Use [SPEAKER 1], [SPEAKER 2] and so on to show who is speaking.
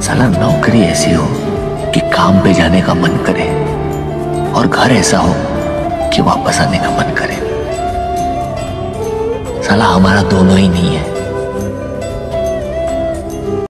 [SPEAKER 1] साला नौकरी ऐसी हो कि काम पे जाने का मन करे और घर ऐसा हो कि वापस आने का मन करे। साला हमारा दोनों ही नहीं है।